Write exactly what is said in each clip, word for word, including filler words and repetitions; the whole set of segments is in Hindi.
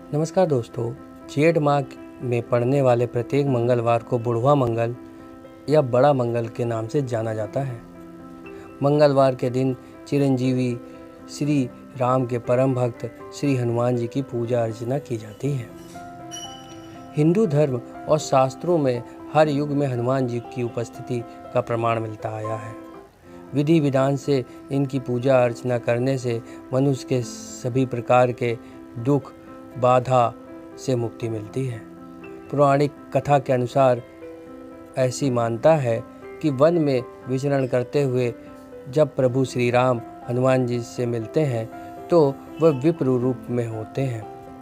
नमस्कार दोस्तों, जेठ माह में पड़ने वाले प्रत्येक मंगलवार को बुढ़वा मंगल या बड़ा मंगल के नाम से जाना जाता है। मंगलवार के दिन चिरंजीवी श्री राम के परम भक्त श्री हनुमान जी की पूजा अर्चना की जाती है। हिंदू धर्म और शास्त्रों में हर युग में हनुमान जी की उपस्थिति का प्रमाण मिलता आया है। विधि विधान से इनकी पूजा अर्चना करने से मनुष्य के सभी प्रकार के दुख बाधा से मुक्ति मिलती है। पौराणिक कथा के अनुसार ऐसी मान्यता है कि वन में विचरण करते हुए जब प्रभु श्री राम हनुमान जी से मिलते हैं तो वह विप्र रूप में होते हैं,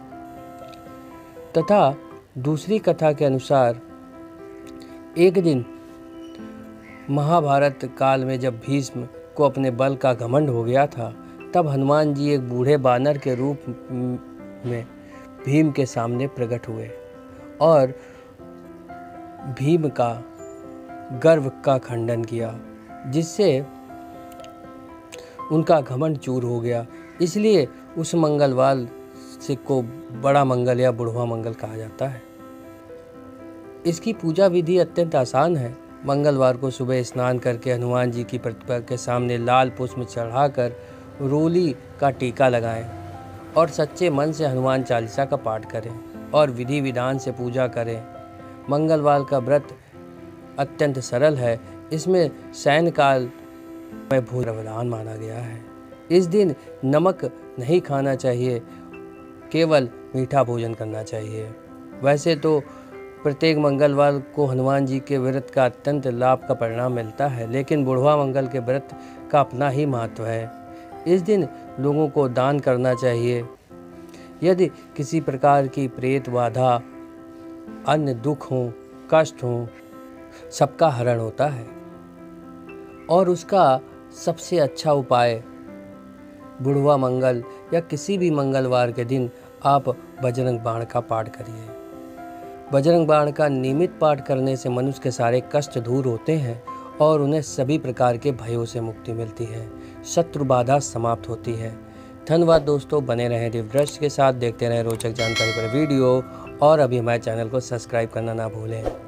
तथा दूसरी कथा के अनुसार एक दिन महाभारत काल में जब भीष्म को अपने बल का घमंड हो गया था, तब हनुमान जी एक बूढ़े बानर के रूप में भीम के सामने प्रकट हुए और भीम का गर्व का खंडन किया, जिससे उनका घमंड चूर हो गया। इसलिए उस मंगलवार से को बड़ा मंगल या बुढ़वा मंगल कहा जाता है। इसकी पूजा विधि अत्यंत आसान है। मंगलवार को सुबह स्नान करके हनुमान जी की प्रतिमा के सामने लाल पुष्प चढ़ाकर रोली का टीका लगाएं और सच्चे मन से हनुमान चालीसा का पाठ करें और विधि विधान से पूजा करें। मंगलवार का व्रत अत्यंत सरल है। इसमें शयनकाल में भोजन प्रधान माना गया है। इस दिन नमक नहीं खाना चाहिए, केवल मीठा भोजन करना चाहिए। वैसे तो प्रत्येक मंगलवार को हनुमान जी के व्रत का अत्यंत लाभ का परिणाम मिलता है, लेकिन बुढ़वा मंगल के व्रत का अपना ही महत्व है। इस दिन लोगों को दान करना चाहिए। यदि किसी प्रकार की प्रेत बाधा, अन्य दुख हो, कष्ट हो, सबका हरण होता है और उसका सबसे अच्छा उपाय बुढ़वा मंगल या किसी भी मंगलवार के दिन आप बजरंग बाण का पाठ करिए। बजरंग बाण का नियमित पाठ करने से मनुष्य के सारे कष्ट दूर होते हैं और उन्हें सभी प्रकार के भयों से मुक्ति मिलती है, शत्रु बाधा समाप्त होती है। धन्यवाद दोस्तों, बने रहें दिव्यदृष्टि के साथ, देखते रहें रोचक जानकारी पर वीडियो और अभी हमारे चैनल को सब्सक्राइब करना ना भूलें।